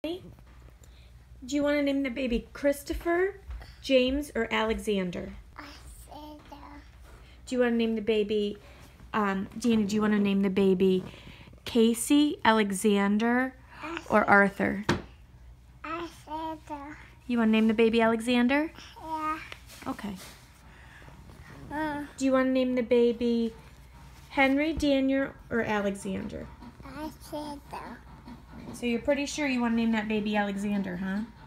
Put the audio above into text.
Do you want to name the baby Christopher, James, or Alexander? Do you want to name the baby, Danny, do you want to name the baby Casey, Alexander, or Arthur? Alexander. You want to name the baby Alexander? Yeah. Okay. Do you want to name the baby Henry, Daniel, or Alexander? Alexander. So you're pretty sure you want to name that baby Alexander, huh?